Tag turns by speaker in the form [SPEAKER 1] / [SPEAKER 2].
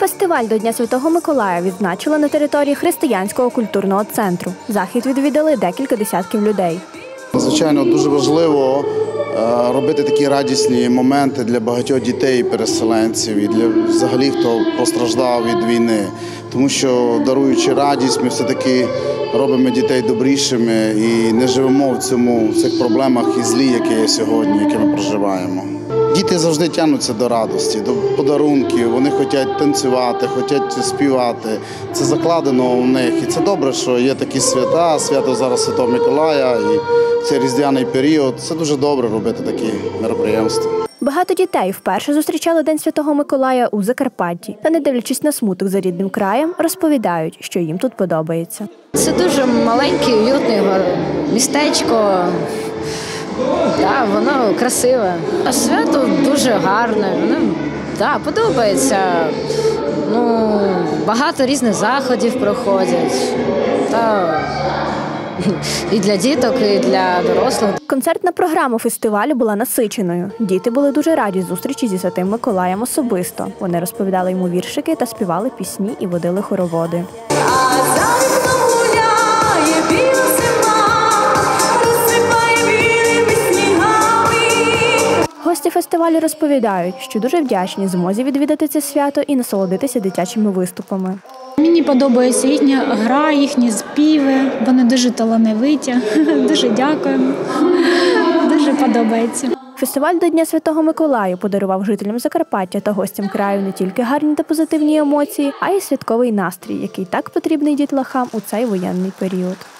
[SPEAKER 1] Фестиваль до Дня Святого Миколая відзначили на території Християнського культурного центру. Захід відвідали декілька десятків людей.
[SPEAKER 2] Звичайно, дуже важливо робити такі радісні моменти для багатьох дітей і переселенців, і для взагалі, хто постраждав від війни. Тому що, даруючи радість, ми все-таки робимо дітей добрішими і не живемо в цих проблемах і злі, які є сьогодні, які ми проживаємо. Діти завжди тягнуться до радості, до подарунків, вони хочуть танцювати, хочуть співати. Це закладено у них. І це добре, що є такі свята, свято зараз Святого Миколая, і цей різдвяний період. Це дуже добре робити такі мероприємства.
[SPEAKER 1] Багато дітей вперше зустрічали День Святого Миколая у Закарпатті. Та, не дивлячись на смуток за рідним краєм, розповідають, що їм тут подобається.
[SPEAKER 3] Це дуже маленьке, уютне містечко. Так, воно красиве. Свято дуже гарне, воно подобається. Багато різних заходів проходять. І для діток, і для дорослих.
[SPEAKER 1] Концертна програма фестивалю була насиченою. Діти були дуже раді зустрічі зі Святим Миколаєм особисто. Вони розповідали йому віршики та співали пісні і водили хороводи. Гості фестивалю розповідають, що дуже вдячні змозі відвідати це свято і насолодитися дитячими виступами.
[SPEAKER 4] Мені подобається їхня гра, їхні співи, вони дуже талановиті, дуже дякуємо, дуже подобається.
[SPEAKER 1] Фестиваль до Дня Святого Миколая подарував жителям Закарпаття та гостям краю не тільки гарні та позитивні емоції, а й святковий настрій, який так потрібний дітлахам у цей воєнний період.